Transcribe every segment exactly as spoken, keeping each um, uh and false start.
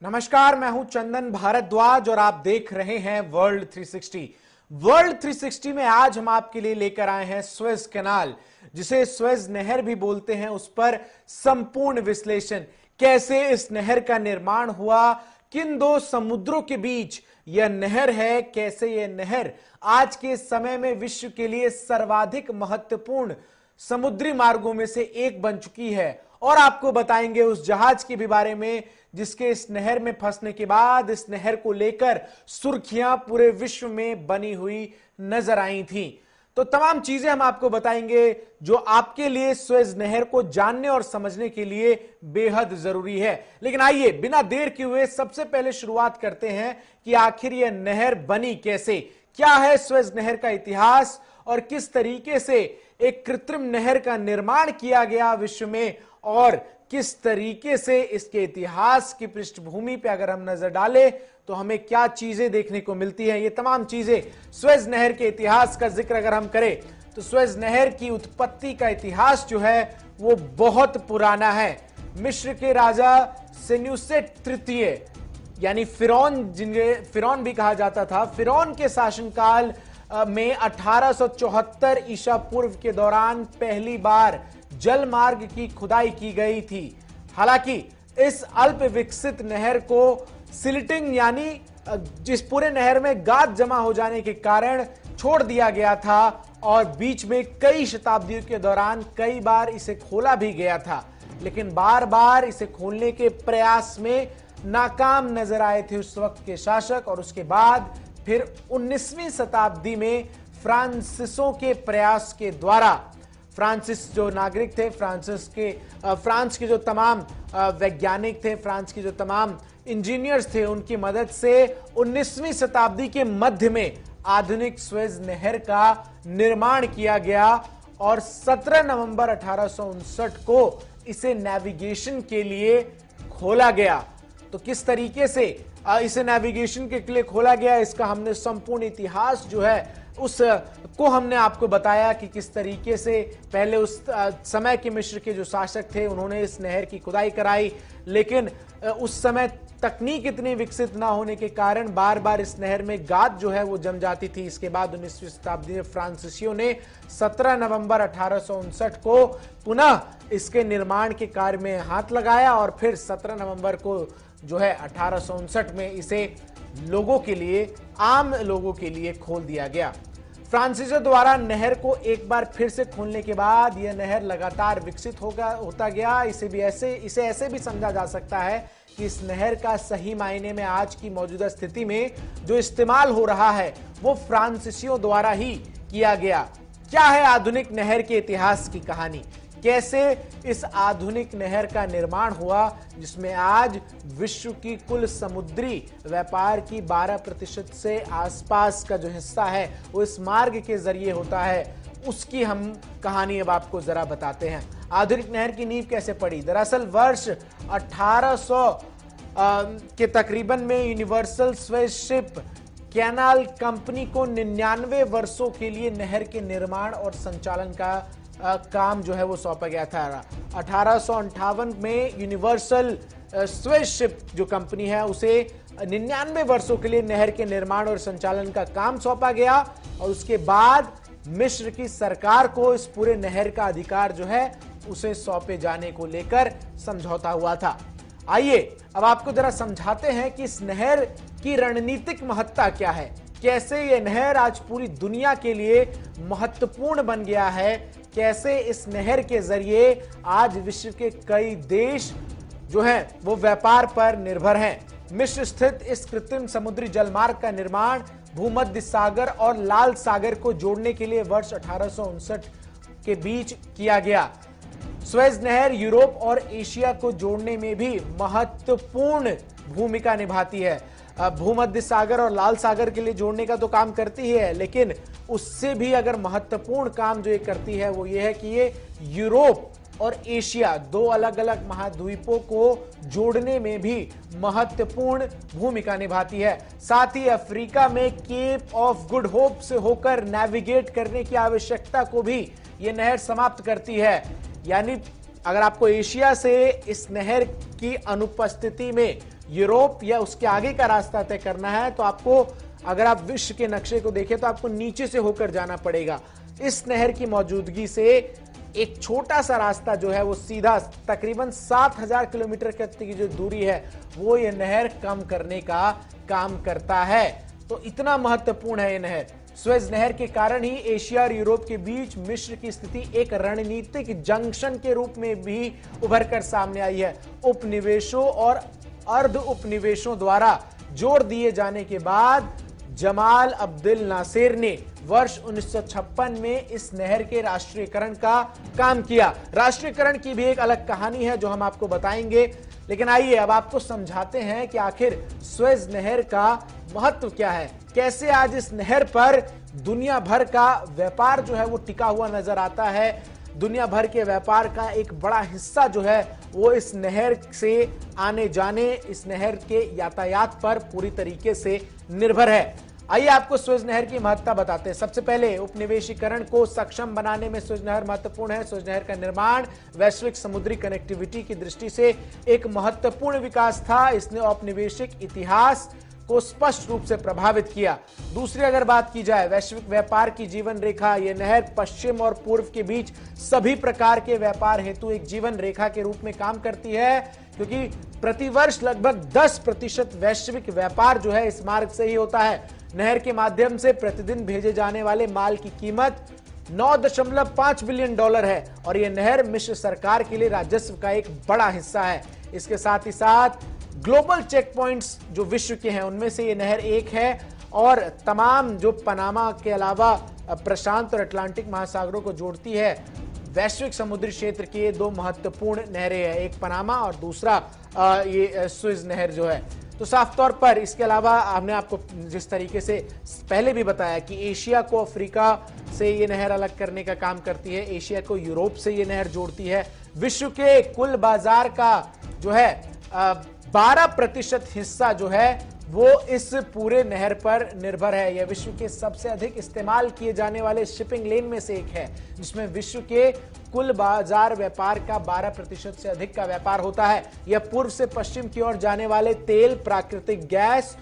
नमस्कार, मैं हूं चंदन भारद्वाज और आप देख रहे हैं world three sixty. World three sixty में आज हम आपके लिए लेकर आए हैं स्वेज कैनाल, जिसे स्वेज नहर भी बोलते हैं, उस पर संपूर्ण विश्लेषण। कैसे इस नहर का निर्माण हुआ, किन दो समुद्रों के बीच यह नहर है, कैसे यह नहर आज के समय में विश्व के लिए सर्वाधिक महत्वपूर्ण समुद्री मार्गों में से एक बन चुकी है। और आपको बताएंगे उस जहाज के भी बारे में जिसके इस नहर में फंसने के बाद इस नहर को लेकर सुर्खियां पूरे विश्व में बनी हुई नजर आई थी। तो तमाम चीजें हम आपको बताएंगे जो आपके लिए स्वेज नहर को जानने और समझने के लिए बेहद जरूरी है। लेकिन आइए बिना देर किए हुए सबसे पहले शुरुआत करते हैं कि आखिर यह नहर बनी कैसे, क्या है स्वेज नहर का इतिहास और किस तरीके से एक कृत्रिम नहर का निर्माण किया गया विश्व में, और किस तरीके से इसके इतिहास की पृष्ठभूमि पे अगर हम नजर डालें तो हमें क्या चीजें देखने को मिलती हैं। ये तमाम चीजें स्वेज नहर के इतिहास का जिक्र अगर हम करें तो स्वेज नहर की उत्पत्ति का इतिहास जो है वो बहुत पुराना है। मिस्र के राजा सेन्यूसेट तृतीय यानी फिरौन, जिन्हें फिरौन भी कहा जाता था, फिरौन के शासनकाल में अठारह सौ चौहत्तर ईसा पूर्व के दौरान पहली बार जल मार्ग की खुदाई की गई थी। हालांकि इस अल्प विकसित नहर को सिल्टिंग यानी जिस पूरे नहर में गाद जमा हो जाने के कारण छोड़ दिया गया था और बीच में कई शताब्दियों के दौरान कई बार इसे खोला भी गया था, लेकिन बार बार इसे खोलने के प्रयास में नाकाम नजर आए थे उस वक्त के शासक। और उसके बाद फिर उन्नीसवीं शताब्दी में फ्रांसीसियों के प्रयास के द्वारा, फ्रांसिस जो नागरिक थे, फ्रांसिस के फ्रांस के जो तमाम वैज्ञानिक थे, फ्रांस के जो तमाम इंजीनियर्स थे, उनकी मदद से उन्नीसवीं शताब्दी के मध्य में आधुनिक स्वेज नहर का निर्माण किया गया और सत्रह नवंबर अठारह सौ उनसठ को इसे नेविगेशन के लिए खोला गया। तो किस तरीके से इसे नेविगेशन के लिए खोला गया, इसका हमने संपूर्ण इतिहास जो है उस को हमने आपको बताया कि किस तरीके से पहले उस समय के मिस्र के जो शासक थे उन्होंने इस नहर की खुदाई कराई, लेकिन उस समय तकनीक इतनी विकसित ना होने के कारण बार बार इस नहर में गाद जो है वो जम जाती थी। इसके बाद उन्नीसवीं शताब्दी में फ्रांसीसियों ने सत्रह नवंबर अठारह सौ उनसठ को पुनः इसके निर्माण के कार्य में हाथ लगाया और फिर सत्रह नवंबर को जो है अठारह सौ उनसठ में इसे लोगों के लिए, आम लोगों के लिए खोल दिया गया। फ्रांसीसियों द्वारा नहर को एक बार फिर से खोलने के बाद यह नहर लगातार विकसित होगा होता गया। इसे भी ऐसे इसे ऐसे भी समझा जा सकता है कि इस नहर का सही मायने में आज की मौजूदा स्थिति में जो इस्तेमाल हो रहा है वो फ्रांसीसियों द्वारा ही किया गया। क्या है आधुनिक नहर के इतिहास की कहानी, कैसे इस आधुनिक नहर का निर्माण हुआ जिसमें आज विश्व की कुल समुद्री व्यापार की बारह प्रतिशत से आसपास का जो हिस्सा है वो इस मार्ग के जरिए होता है, उसकी हम कहानी अब आपको जरा बताते हैं। आधुनिक नहर की नींव कैसे पड़ी? दरअसल वर्ष अठारह सौ के तकरीबन में Universal Suez Ship Canal Company को निन्यानवे वर्षों के लिए नहर के निर्माण और संचालन का आ, काम जो है वो सौंपा गया था। अठारह सौ अंठावन में यूनिवर्सल स्वेज शिप जो कंपनी है उसे निन्यानवे वर्षों के लिए नहर के निर्माण और संचालन का काम सौंपा गया और उसके बाद मिस्र की सरकार को इस पूरे नहर का अधिकार जो है उसे सौंपे जाने को लेकर समझौता हुआ था। आइए अब आपको जरा समझाते हैं कि इस नहर की रणनीतिक महत्ता क्या है, कैसे यह नहर आज पूरी दुनिया के लिए महत्वपूर्ण बन गया है, कैसे इस नहर के जरिए आज विश्व के कई देश जो हैं वो व्यापार पर निर्भर हैं। मिस्र स्थित इस कृत्रिम समुद्री जलमार्ग का निर्माण भूमध्य सागर और लाल सागर को जोड़ने के लिए वर्ष अठारह सौ उनसठ के बीच किया गया। स्वेज नहर यूरोप और एशिया को जोड़ने में भी महत्वपूर्ण भूमिका निभाती है। भूमध्य सागर और लाल सागर के लिए जोड़ने का तो काम करती ही है, लेकिन उससे भी अगर महत्वपूर्ण काम जो ये करती है वो ये है कि ये यूरोप और एशिया दो अलग अलग महाद्वीपों को जोड़ने में भी महत्वपूर्ण भूमिका निभाती है। साथ ही अफ्रीका में केप ऑफ गुड होप से होकर नेविगेट करने की आवश्यकता को भी ये नहर समाप्त करती है। यानी अगर आपको एशिया से इस नहर की अनुपस्थिति में यूरोप या उसके आगे का रास्ता तय करना है तो आपको, अगर आप विश्व के नक्शे को देखें तो आपको नीचे से होकर जाना पड़ेगा। इस नहर की मौजूदगी से एक छोटा सा रास्ता जो है वो सीधा तकरीबन सात हजार किलोमीटर की जो दूरी है वो ये नहर कम करने का काम करता है। तो इतना महत्वपूर्ण है ये नहर। स्वेज नहर के कारण ही एशिया और यूरोप के बीच मिस्र की स्थिति एक रणनीतिक जंक्शन के रूप में भी उभर कर सामने आई है। उपनिवेशों और अर्ध उपनिवेशों द्वारा जोड़ दिए जाने के बाद जमाल अब्दुल नासिर ने वर्ष उन्नीस सौ छप्पन में इस नहर के राष्ट्रीयकरण का काम किया। राष्ट्रीयकरण की भी एक अलग कहानी है जो हम आपको बताएंगे, लेकिन आइए अब आपको समझाते हैं कि आखिर स्वेज नहर का महत्व क्या है, कैसे आज इस नहर पर दुनिया भर का व्यापार जो है वो टिका हुआ नजर आता है। दुनिया भर के व्यापार का एक बड़ा हिस्सा जो है वो इस नहर से आने जाने, इस नहर के यातायात पर पूरी तरीके से निर्भर है। आइए आपको स्वेज नहर की महत्ता बताते हैं। सबसे पहले उपनिवेशीकरण को सक्षम बनाने में स्वेज नहर महत्वपूर्ण है। स्वेज नहर का निर्माण वैश्विक समुद्री कनेक्टिविटी की दृष्टि से एक महत्वपूर्ण विकास था। इसने औपनिवेशिक इतिहास को स्पष्ट रूप से प्रभावित किया। दूसरी अगर बात की जाए वैश्विक व्यापार की जीवन रेखा, यह नहर पश्चिम और पूर्व के बीच सभी प्रकार के व्यापार हेतु एक जीवन रेखा के रूप में काम करती है, क्योंकि प्रतिवर्ष लगभग दस प्रतिशत वैश्विक व्यापार जो है इस मार्ग से ही होता है। नहर के माध्यम से प्रतिदिन भेजे जाने वाले माल की कीमत नौ दशमलव पांच बिलियन डॉलर है और यह नहर मिस्र सरकार के लिए राजस्व का एक बड़ा हिस्सा है। इसके साथ ही साथ ग्लोबल चेक पॉइंट्स जो विश्व के हैं उनमें से ये नहर एक है और तमाम जो पनामा के अलावा प्रशांत और अटलांटिक महासागरों को जोड़ती है। वैश्विक समुद्री क्षेत्र के दो महत्वपूर्ण नहरें हैं, एक पनामा और दूसरा ये स्वेज नहर जो है। तो साफ तौर पर इसके अलावा हमने आपको जिस तरीके से पहले भी बताया कि एशिया को अफ्रीका से ये नहर अलग करने का काम करती है, एशिया को यूरोप से ये नहर जोड़ती है। विश्व के कुल बाजार का जो है बारह प्रतिशत हिस्सा जो है वो इस पूरे नहर पर निर्भर है। यह विश्व के सबसे अधिक इस्तेमाल किए जाने वाले शिपिंग लेन में से एक है, जिसमें विश्व के कुल बाजार व्यापार का बारह प्रतिशत से अधिक का व्यापार होता है। यह पूर्व से पश्चिम की ओर जाने वाले तेल, प्राकृतिक गैस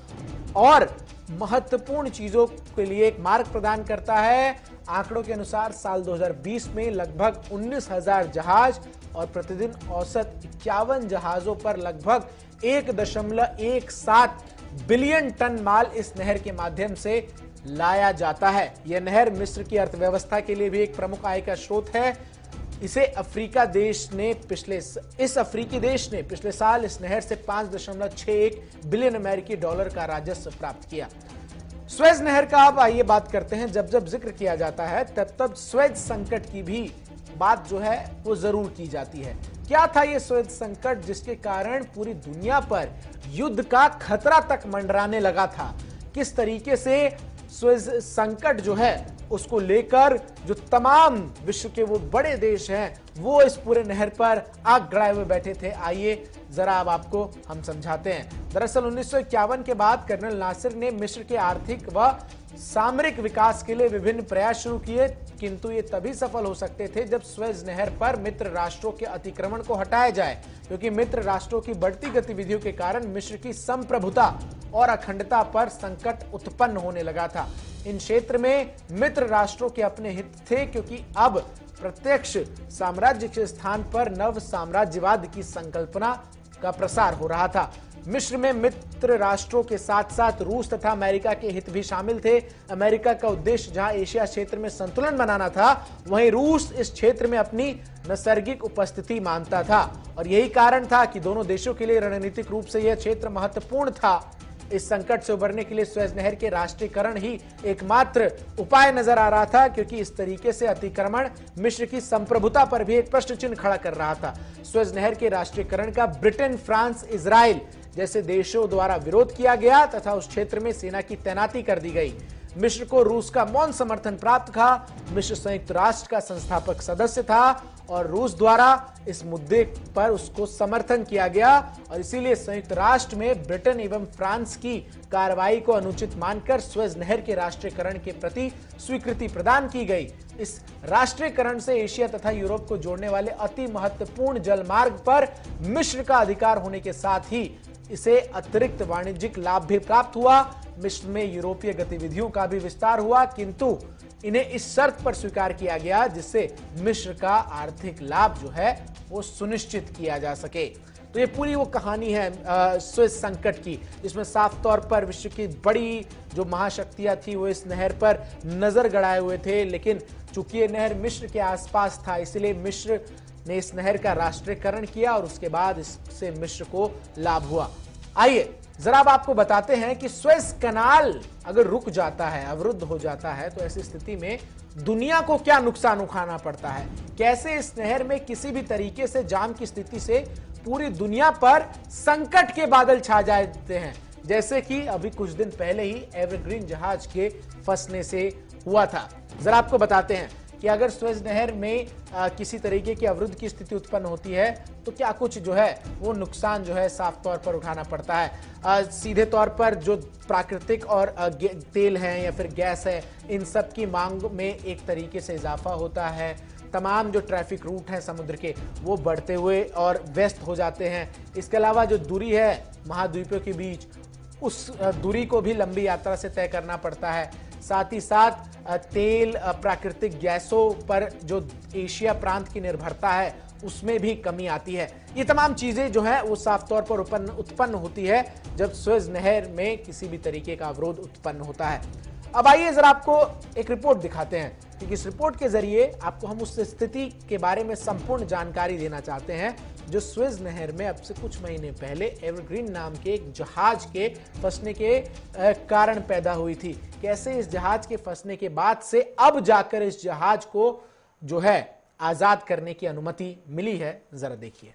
और महत्वपूर्ण चीजों के लिए एक मार्ग प्रदान करता है। आंकड़ों के अनुसार साल दो हज़ार बीस में लगभग उन्नीस हजार जहाज और प्रतिदिन औसत इक्यावन जहाजों पर लगभग एक दशमलव एक सात बिलियन टन माल इस नहर के माध्यम से लाया जाता है। यह नहर मिस्र की अर्थव्यवस्था के लिए भी एक प्रमुख आय का स्रोत है। इसे अफ्रीका देश ने पिछले इस अफ्रीकी देश ने पिछले साल इस नहर से पांच दशमलव छह एक बिलियन अमेरिकी डॉलर का राजस्व प्राप्त किया। स्वेज नहर का अब आइए बात करते हैं। जब जब जिक्र किया जाता है तब तब स्वेज संकट की भी बात जो है वो जरूर की जाती है। क्या था ये स्वेज संकट जिसके कारण पूरी दुनिया पर युद्ध का खतरा तक मंडराने लगा था? किस तरीके से स्वेज संकट जो है उसको लेकर जो तमाम विश्व के वो बड़े देश हैं वो इस पूरे नहर पर आग गड़ाए हुए बैठे थे। आइए जरा अब आपको हम समझाते हैं। दरअसल उन्नीस सौ इक्यावन के बाद कर्नल नासिर ने मिस्र के आर्थिक व सामरिक विकास के लिए विभिन्न प्रयास शुरू किए, किंतु ये तभी सफल हो सकते थे जब स्वेज नहर पर मित्र राष्ट्रों के अतिक्रमण को हटाया जाए, क्योंकि मित्र राष्ट्रों की बढ़ती गतिविधियों के कारण मिस्र की संप्रभुता और अखंडता पर संकट उत्पन्न होने लगा था। इन क्षेत्र में मित्र राष्ट्रों के अपने हित थे, क्योंकि अब प्रत्यक्ष साम्राज्य के स्थान पर नव साम्राज्यवाद की संकल्पना का प्रसार हो रहा था। मिस्र में मित्र राष्ट्रों के साथ साथ रूस तथा अमेरिका के हित भी शामिल थे। अमेरिका का उद्देश्य जहां एशिया क्षेत्र में संतुलन बनाना था, वहीं रूस इस क्षेत्र में अपनी नैसर्गिक उपस्थिति मानता था और यही कारण था कि दोनों देशों के लिए रणनीतिक रूप से यह क्षेत्र महत्वपूर्ण था। इस संकट से उबरने के लिए स्वेज नहर के राष्ट्रीयकरण ही एकमात्र उपाय नजर आ रहा था, क्योंकि इस तरीके से अतिक्रमण मिस्र की संप्रभुता पर भी एक प्रश्न चिन्ह खड़ा कर रहा था। स्वेज नहर के राष्ट्रीयकरण का ब्रिटेन, फ्रांस, इजराइल जैसे देशों द्वारा विरोध किया गया तथा उस क्षेत्र में सेना की तैनाती कर दी गई। मिस्र को रूस का मौन समर्थन प्राप्त था। मिस्र संयुक्त राष्ट्र का संस्थापक सदस्य था और रूस द्वारा इस मुद्दे पर उसको समर्थन किया गया और इसीलिए संयुक्त राष्ट्र में ब्रिटेन एवं फ्रांस की कार्रवाई को अनुचित मानकर स्वेज नहर के राष्ट्रीयकरण के प्रति स्वीकृति प्रदान की गई। इस राष्ट्रीयकरण से एशिया तथा यूरोप को जोड़ने वाले अति महत्वपूर्ण जलमार्ग पर मिस्र का अधिकार होने के साथ ही इसे अतिरिक्त वाणिज्यिक लाभ भी प्राप्त हुआ। मिस्र में यूरोपीय गतिविधियों का भी विस्तार हुआ, किंतु इन्हें इस शर्त पर स्वीकार किया गया जिससे मिस्र का आर्थिक लाभ जो है वो सुनिश्चित किया जा सके। तो ये पूरी वो कहानी है स्विस संकट की, जिसमें साफ तौर पर विश्व की बड़ी जो महाशक्तियां थी वो इस नहर पर नजर गड़ाए हुए थे, लेकिन चूंकि ये नहर मिस्र के आसपास था इसलिए मिस्र ने इस नहर का राष्ट्रीयकरण किया और उसके बाद इससे मिस्र को लाभ हुआ। आइए जरा अब आपको बताते हैं कि स्वेज कनाल अगर रुक जाता है, अवरुद्ध हो जाता है, तो ऐसी स्थिति में दुनिया को क्या नुकसान उठाना पड़ता है, कैसे इस नहर में किसी भी तरीके से जाम की स्थिति से पूरी दुनिया पर संकट के बादल छा जाते हैं, जैसे कि अभी कुछ दिन पहले ही एवरग्रीन जहाज के फंसने से हुआ था। जरा आपको बताते हैं कि अगर स्वेज नहर में आ, किसी तरीके की अवरुद्ध की स्थिति उत्पन्न होती है तो क्या कुछ जो है वो नुकसान जो है साफ तौर पर उठाना पड़ता है। आ, सीधे तौर पर जो प्राकृतिक और आ, तेल है या फिर गैस है, इन सब की मांग में एक तरीके से इजाफा होता है। तमाम जो ट्रैफिक रूट हैं समुद्र के वो बढ़ते हुए और व्यस्त हो जाते हैं। इसके अलावा जो दूरी है महाद्वीपों के बीच, उस दूरी को भी लंबी यात्रा से तय करना पड़ता है। साथ ही साथ तेल, प्राकृतिक गैसों पर जो एशिया प्रांत की निर्भरता है उसमें भी कमी आती है। ये तमाम चीजें जो है वो साफ तौर पर उत्पन्न उत्पन्न होती है जब स्वेज नहर में किसी भी तरीके का अवरोध उत्पन्न होता है। अब आइए जरा आपको एक रिपोर्ट दिखाते हैं, क्योंकि इस रिपोर्ट के जरिए आपको हम उस स्थिति के बारे में संपूर्ण जानकारी देना चाहते हैं जो स्वेज नहर में अब से कुछ महीने पहले एवरग्रीन नाम के एक जहाज के फंसने के कारण पैदा हुई थी। कैसे इस जहाज के फंसने के बाद से अब जाकर इस जहाज को जो है आजाद करने की अनुमति मिली है, जरा देखिए।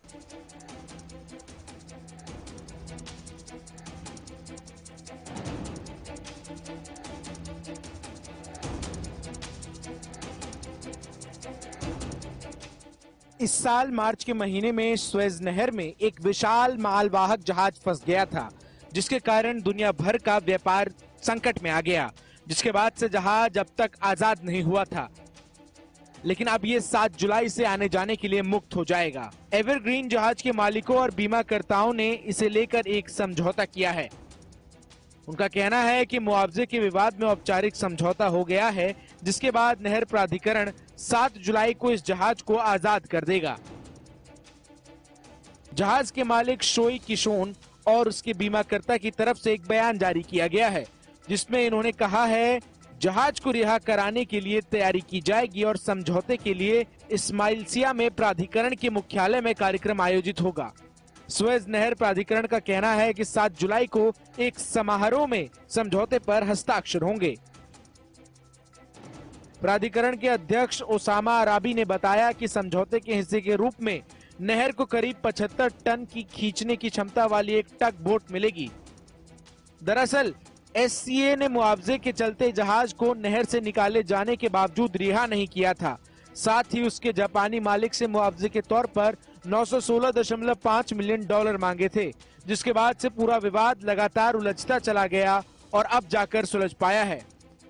इस साल मार्च के महीने में स्वेज नहर में एक विशाल मालवाहक जहाज फंस गया था, जिसके कारण दुनिया भर का व्यापार संकट में आ गया, जिसके बाद से जहाज अब तक आजाद नहीं हुआ था। लेकिन अब ये सात जुलाई से आने जाने के लिए मुक्त हो जाएगा। एवरग्रीन जहाज के मालिकों और बीमाकर्ताओं ने इसे लेकर एक समझौता किया है। उनका कहना है कि मुआवजे के विवाद में औपचारिक समझौता हो गया है, जिसके बाद नहर प्राधिकरण सात जुलाई को इस जहाज को आजाद कर देगा। जहाज के मालिक शोई किशोन और उसके बीमाकर्ता की तरफ से एक बयान जारी किया गया है, जिसमें इन्होंने कहा है जहाज को रिहा कराने के लिए तैयारी की जाएगी और समझौते के लिए इस्माइलसिया में प्राधिकरण के मुख्यालय में कार्यक्रम आयोजित होगा। स्वेज नहर प्राधिकरण का कहना है कि सात जुलाई को एक समारोह में समझौते पर हस्ताक्षर होंगे। प्राधिकरण के अध्यक्ष ओसामा अराबी ने बताया कि समझौते के हिस्से के रूप में नहर को करीब पचहत्तर टन की खींचने की क्षमता वाली एक टग बोट मिलेगी। दरअसल एस सी ए ने मुआवजे के चलते जहाज को नहर से निकाले जाने के बावजूद रिहा नहीं किया था। साथ ही उसके जापानी मालिक से मुआवजे के तौर पर नौ सौ सोलह दशमलव पाँच मिलियन डॉलर मांगे थे, जिसके बाद से पूरा विवाद लगातार उलझता चला गया और अब जाकर सुलझ पाया है।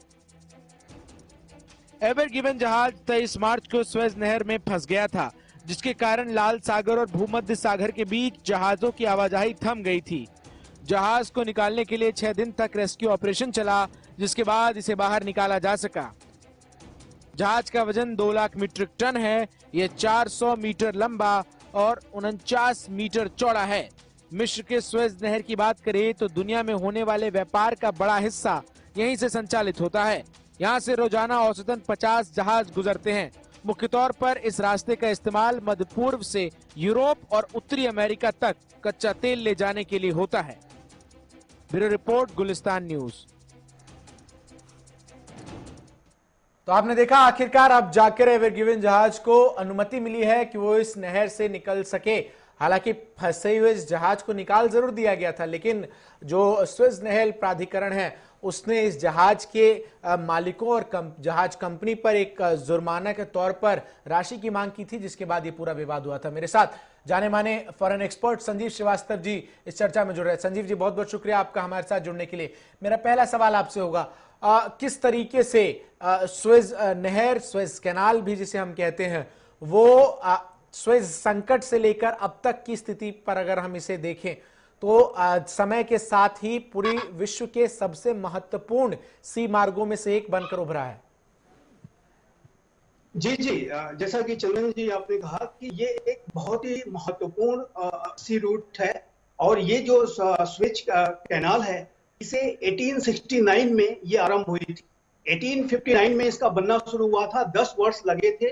एवरगिवन जहाज तेईस मार्च को स्वेज नहर में फंस गया था, जिसके कारण लाल सागर और भूमध्य सागर के बीच जहाजों की आवाजाही थम गई थी। जहाज को निकालने के लिए छह दिन तक रेस्क्यू ऑपरेशन चला, जिसके बाद इसे बाहर निकाला जा सका। जहाज का वजन दो लाख मीट्रिक टन है। यह चार सौ मीटर लंबा और उनचास मीटर चौड़ा है। मिस्र के स्वेज नहर की बात करें तो दुनिया में होने वाले व्यापार का बड़ा हिस्सा यहीं से संचालित होता है। यहाँ से रोजाना औसतन पचास जहाज गुजरते हैं। मुख्य तौर पर इस रास्ते का इस्तेमाल मध्य पूर्व से यूरोप और उत्तरी अमेरिका तक कच्चा तेल ले जाने के लिए होता है। Bureau report, Gulistan News. तो आपने देखा आखिरकार अब जाकर एवरगिवन जहाज को अनुमति मिली है कि वो इस नहर से निकल सके। हालांकि फंसे हुए इस जहाज को निकाल जरूर दिया गया था, लेकिन जो स्वेज नहर प्राधिकरण है उसने इस जहाज के मालिकों और कम, जहाज कंपनी पर एक जुर्माना के तौर पर राशि की मांग की थी, जिसके बाद ये पूरा विवाद हुआ था। मेरे साथ जाने माने फॉरेन एक्सपर्ट संजीव श्रीवास्तव जी इस चर्चा में जुड़ रहे हैं। संजीव जी, बहुत बहुत शुक्रिया आपका हमारे साथ जुड़ने के लिए। मेरा पहला सवाल आपसे होगा, आ, किस तरीके से आ, स्वेज नहर, स्वेज कैनाल भी जिसे हम कहते हैं, वो आ, स्वेज संकट से लेकर अब तक की स्थिति पर अगर हम इसे देखें तो आज समय के साथ ही पूरी विश्व के सबसे महत्वपूर्ण सी मार्गों में से एक बनकर उभरा है। जी जी, जैसा कि चंदन जी आपने कहा कि ये एक बहुत ही महत्वपूर्ण सी रूट है, और ये जो स्वेज कैनाल है इसे अठारह सौ उनहत्तर में ये आरंभ हुई थी। अठारह सौ उनसठ में इसका बनना शुरू हुआ था, दस वर्ष लगे थे,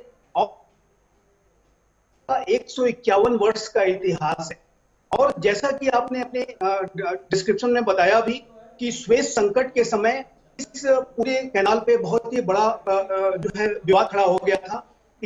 और एक सौ इक्यावन वर्ष का इतिहास है। और जैसा कि आपने अपने डिस्क्रिप्शन में बताया भी कि स्वेज संकट के समय इस पूरे कैनाल पे बहुत ही बड़ा जो है विवाद खड़ा हो गया था,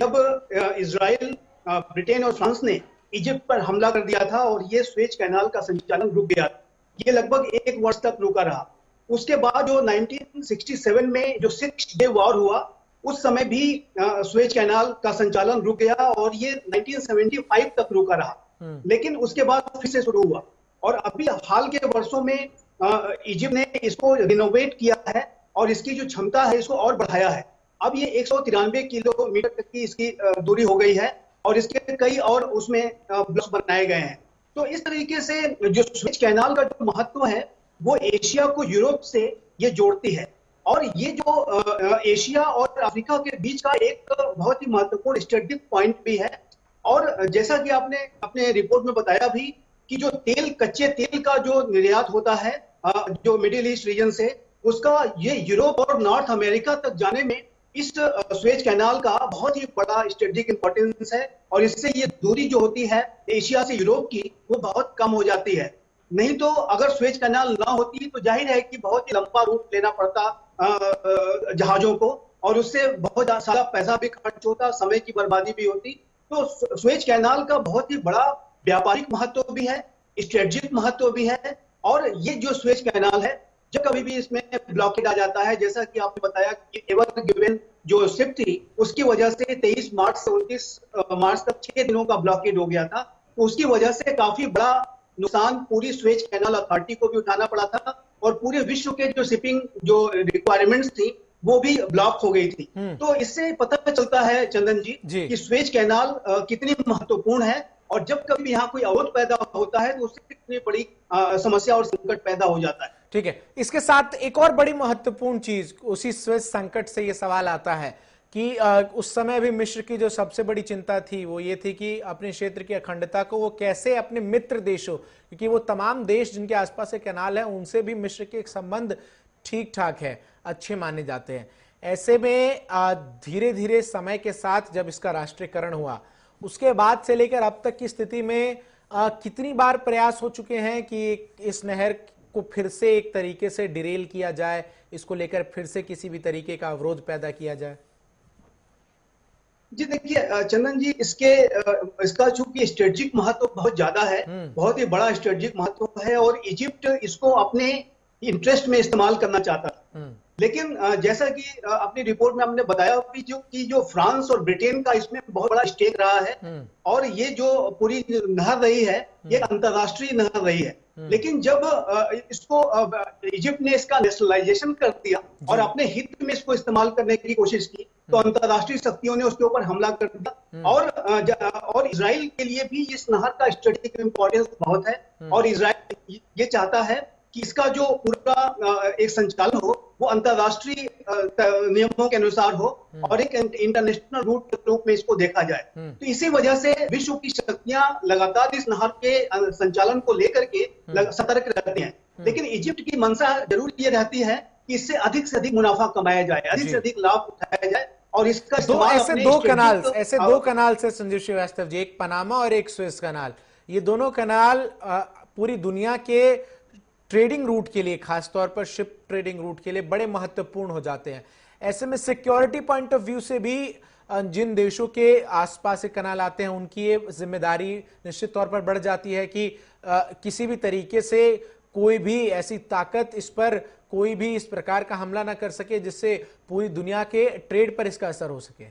जब इजराइल, ब्रिटेन और फ्रांस ने इजिप्ट पर हमला कर दिया था और ये स्वेज कैनाल का संचालन रुक गया। ये लगभग एक वर्ष तक रुका रहा। उसके बाद जो उन्नीस सौ सड़सठ में जो सिक्स डे वॉर हुआ, उस समय भी स्वेज कैनाल का संचालन रुक गया और ये उन्नीस सौ पचहत्तर तक रुका रहा। लेकिन उसके बाद फिर से शुरू हुआ, और अभी हाल के वर्षों में इजिप्ट ने इसको रिनोवेट किया है और इसकी जो क्षमता है इसको और बढ़ाया है। अब ये एक सौ तिरानवे किलोमीटर तक की इसकी दूरी हो गई है और इसके कई और उसमें ब्लॉक्स बनाए गए हैं। तो इस तरीके से जो स्वेज कैनाल का जो महत्व है वो एशिया को यूरोप से ये जोड़ती है, और ये जो एशिया और अफ्रीका के बीच का एक बहुत ही महत्वपूर्ण स्ट्रेटेजिक पॉइंट भी है। और जैसा कि आपने अपने रिपोर्ट में बताया भी कि जो तेल, कच्चे तेल का जो निर्यात होता है जो मिडिल ईस्ट रीजन से, उसका ये यूरोप और नॉर्थ अमेरिका तक जाने में इस स्वेज कैनाल का बहुत ही बड़ा स्ट्रेटेजिक इंपॉर्टेंस है, और इससे ये दूरी जो होती है एशिया से यूरोप की वो बहुत कम हो जाती है। नहीं तो अगर स्वेज कैनाल ना होती तो जाहिर है कि बहुत ही लंबा रूट लेना पड़ता जहाजों को, और उससे बहुत सारा पैसा भी खर्च होता, समय की बर्बादी भी होती। तो स्वेज कैनाल का बहुत ही बड़ा व्यापारिक महत्व भी है, स्ट्रेटेजिक महत्व भी है। और ये जो स्वेज कैनाल है, जब कभी भी इसमें ब्लॉकेज आ जाता है, जैसा कि आपने बताया कि एवर गिवन जो शिप थी उसकी वजह से तेईस मार्च से उनतीस मार्च तक छह दिनों का ब्लॉकेज हो गया था, तो उसकी वजह से काफी बड़ा नुकसान पूरी स्वेज कैनाल अथॉरिटी को भी उठाना पड़ा था, और पूरे विश्व के जो शिपिंग जो रिक्वायरमेंट्स थी वो भी ब्लॉक हो गई थी। तो इससे पता चलता है चंदन जी, जी कि स्वेज कैनाल कितनी महत्वपूर्ण है, और जब कभी यहाँ कोई अवरोध पैदा होता है तो उससे कितनी बड़ी समस्या और संकट पैदा हो जाता है। ठीक है, इसके साथ एक और बड़ी महत्वपूर्ण चीज उसी स्वेज संकट से ये सवाल आता है कि उस समय भी मिस्र की जो सबसे बड़ी चिंता थी वो ये थी कि अपने क्षेत्र की अखंडता को वो कैसे अपने मित्र देशों, क्योंकि वो तमाम देश जिनके आसपास से कैनाल है उनसे भी मिस्र के संबंध ठीक ठाक है, अच्छे माने जाते हैं। ऐसे में धीरे धीरे समय के साथ जब इसका राष्ट्रीयकरण हुआ उसके बाद से लेकर अब तक की स्थिति में आ, कितनी बार प्रयास हो चुके हैं कि इस नहर को फिर से एक तरीके से डिरेल किया जाए, इसको लेकर फिर से किसी भी तरीके का अवरोध पैदा किया जाए? जी देखिए चंदन जी, इसके इसका चूंकि स्ट्रेटेजिक महत्व बहुत ज्यादा है, बहुत ही बड़ा स्ट्रेटेजिक महत्व है, और इजिप्ट इसको अपने इंटरेस्ट में इस्तेमाल करना चाहता था। लेकिन जैसा कि अपनी रिपोर्ट में हमने बताया कि जो कि जो फ्रांस और ब्रिटेन का इसमें बहुत बड़ा स्टेक रहा है, और ये जो पूरी नहर रही है ये अंतरराष्ट्रीय नहर रही है। लेकिन जब इसको इजिप्ट ने इसका नेशनलाइजेशन कर दिया और अपने हित में इसको इस्तेमाल करने की कोशिश की, तो अंतरराष्ट्रीय शक्तियों ने उसके ऊपर हमला कर दिया। और और इजराइल के लिए भी इस नहर का स्ट्रेटेजिक इंपॉर्टेंस बहुत है, और इजराइल ये चाहता है कि इसका जो पूरा एक संचालन हो वो अंतरराष्ट्रीय नियमों के अनुसार हो और एक इंटरनेशनल रूट के रूप में इसको देखा जाए। तो इसी वजह से विश्व की शक्तियां लगातार इस नहर के संचालन को लेकर के सतर्क रहती हैं। लेकिन इजिप्ट की मंशा जरूर ये रहती है कि इससे अधिक से अधिक मुनाफा कमाया जाए, अधिक से अधिक लाभ उठाया जाए, और इसका दो ऐसे दो कनाल ऐसे दो कनाल से संजीव श्रीवास्तव जी, एक पनामा और एक स्वेज कनाल, ये दोनों कनाल पूरी दुनिया के ट्रेडिंग रूट के लिए, खासतौर पर शिप ट्रेडिंग रूट के लिए बड़े महत्वपूर्ण हो जाते हैं। ऐसे में सिक्योरिटी पॉइंट ऑफ व्यू से भी जिन देशों के आसपास से कनाल आते हैं उनकी ये जिम्मेदारी निश्चित तौर पर बढ़ जाती है कि आ, किसी भी तरीके से कोई भी ऐसी ताकत इस पर कोई भी इस प्रकार का हमला ना कर सके जिससे पूरी दुनिया के ट्रेड पर इसका असर हो सके।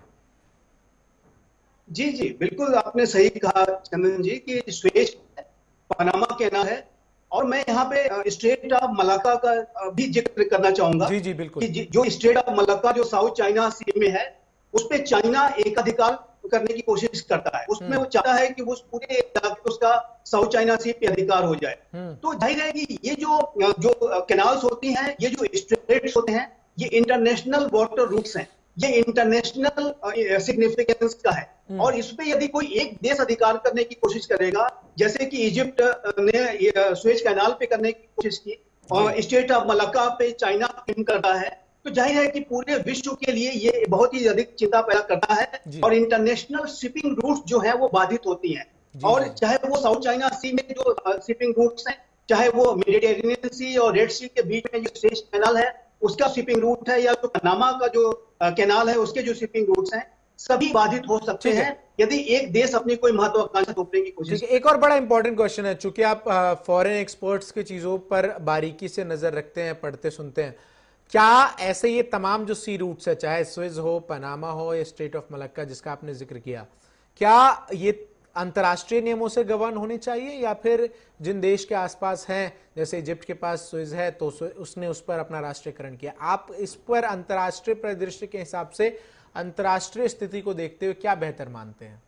जी जी बिल्कुल, आपने सही कहा चंदन जी कि स्वेज पनामा कैनाल है, और मैं यहाँ पे स्ट्रेट ऑफ मलाक्का का भी जिक्र करना चाहूंगा। जी जी बिल्कुल, कि जो स्ट्रेट ऑफ मलाक्का जो साउथ चाइना सी में है, उस पे चाइना एकाधिकार करने की कोशिश करता है, उसमें वो चाहता है कि वो उस पूरे इलाके उसका साउथ चाइना सी पे अधिकार हो जाए। तो जाहिर है कि ये जो जो कैनाल्स होती हैं, ये जो स्ट्रेट्स होते हैं, ये इंटरनेशनल वाटर रूट्स हैं, ये इंटरनेशनल सिग्निफिकेंस का है। और इसमें यदि कोई एक देश अधिकार करने की कोशिश करेगा, जैसे कि इजिप्ट ने सुएज कैनाल पे करने की कोशिश की और स्टेट ऑफ मलक्का पे चाइना क्लेम करता है, तो जाहिर है कि पूरे विश्व के लिए ये बहुत ही अधिक चिंता पैदा करता है और इंटरनेशनल शिपिंग रूट्स जो है वो बाधित होती हैं। और चाहे वो साउथ चाइना सी में जो शिपिंग रूट्स हैं, चाहे वो मेडिटेरेनियन सी और रेड सी के बीच में जो सुएज कैनाल है उसका शिपिंग रूट है, या जो पनामा का जो कैनाल है उसके जो शिपिंग रूट्स हैं, सभी बाधित हो सकते हैं यदि एक देश अपनी कोई महत्वाकांक्षा थोपने की कोशिश करे। एक और बड़ा इंपॉर्टेंट क्वेश्चन है, चूंकि आप फॉरेन एक्सपर्ट्स की चीजों पर बारीकी से नजर रखते हैं, पढ़ते सुनते हैं, क्या ऐसे ये तमाम जो सी रूट्स है, चाहे स्विज हो, पनामा हो या स्टेट ऑफ मलक्का जिसका आपने जिक्र किया, क्या ये अंतर्राष्ट्रीय नियमों से गवर्न होने चाहिए, या फिर जिन देश के आसपास हैं, जैसे इजिप्ट के पास सुएज है तो उसने उस पर अपना राष्ट्रीयकरण किया, आप इस पर अंतर्राष्ट्रीय परिदृश्य के हिसाब से, अंतर्राष्ट्रीय स्थिति को देखते हुए क्या बेहतर मानते हैं?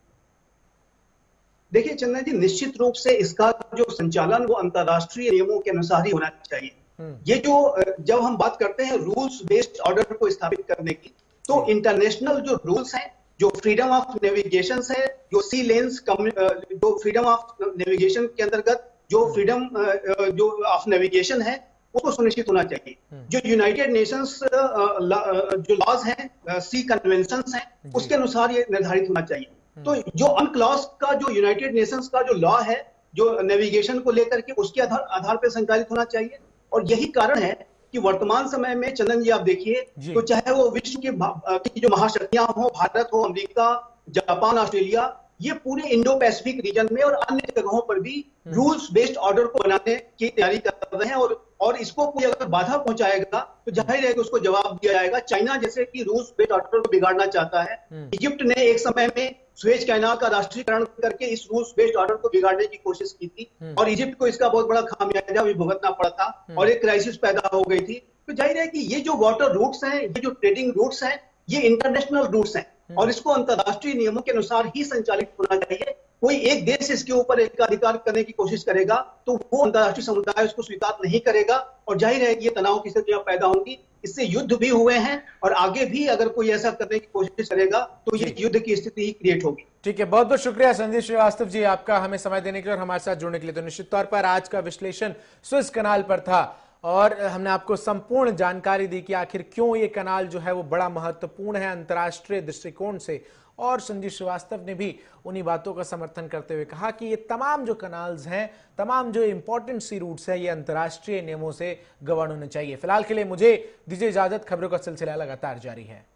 देखिए चंदन जी, निश्चित रूप से इसका जो संचालन वो अंतर्राष्ट्रीय नियमों के अनुसार ही होना चाहिए। ये जो जब हम बात करते हैं रूल्स बेस्ड ऑर्डर को स्थापित करने की, तो इंटरनेशनल जो रूल्स हैं, जो फ्रीडम ऑफ नेविगेशन है, जो सी लेन्स, जो फ्रीडम ऑफ नेविगेशन के अंतर्गत जो फ्रीडम जो ऑफ नेविगेशन है उसको सुनिश्चित होना चाहिए। जो यूनाइटेड नेशंस जो लॉज हैं, सी कन्वेंशंस हैं, उसके अनुसार ये निर्धारित होना चाहिए। तो जो अनक्लॉज का जो यूनाइटेड नेशंस का जो लॉ है जो नेविगेशन को लेकर के, उसके आधार आधार पर संचालित होना चाहिए। और यही कारण है कि वर्तमान समय में चंदन जी आप देखिए, तो चाहे वो विश्व की जो महाशक्तियां हो, भारत हो, अमेरिका, जापान, ऑस्ट्रेलिया, ये पूरे इंडो पैसिफिक रीजन में और अन्य जगहों पर भी रूल्स बेस्ड ऑर्डर को बनाने की तैयारी कर रहे हैं। और और इसको कोई अगर बाधा पहुंचाएगा तो जाहिर है कि उसको जवाब दिया जाएगा। चाइना जैसे कि रूल्स बेस्ड ऑर्डर को बिगाड़ना चाहता है, इजिप्ट ने एक समय में सुएज कैनाल का राष्ट्रीयकरण करके इस रूल्स बेस्ड ऑर्डर को बिगाड़ने की कोशिश की थी और इजिप्ट को इसका बहुत बड़ा खामियाजा भी भुगतना पड़ा था और एक क्राइसिस पैदा हो गई थी। तो जाहिर है कि ये जो वाटर रूट्स हैं, ये जो ट्रेडिंग रूट्स हैं, ये इंटरनेशनल रूट्स हैं और इसको अंतर्राष्ट्रीय नियमों के अनुसार ही संचालित होना चाहिए। कोई एक देश इसके ऊपर एकाधिकार करने की कोशिश करेगा तो वो अंतर्राष्ट्रीय समुदाय उसको स्वीकार नहीं करेगा और जाहिर है कि ये तनाव की स्थितियां पैदा होंगी। इससे युद्ध भी हुए हैं और आगे भी अगर कोई ऐसा करने की कोशिश करेगा तो ये युद्ध की स्थिति ही क्रिएट होगी। ठीक है, बहुत बहुत शुक्रिया संजीव श्रीवास्तव जी आपका हमें समय देने के लिए और हमारे साथ जुड़ने के लिए। तो निश्चित तौर पर आज का विश्लेषण सुएज कनाल पर था और हमने आपको संपूर्ण जानकारी दी कि आखिर क्यों ये कनाल जो है वो बड़ा महत्वपूर्ण है अंतर्राष्ट्रीय दृष्टिकोण से। और संजीव श्रीवास्तव ने भी उन्हीं बातों का समर्थन करते हुए कहा कि ये तमाम जो कनाल्स हैं, तमाम जो इंपॉर्टेंट सी रूट्स हैं, ये अंतर्राष्ट्रीय नियमों से गवर्न होने चाहिए। फिलहाल के लिए मुझे दीजिए इजाजत, खबरों का सिलसिला लगातार जारी है।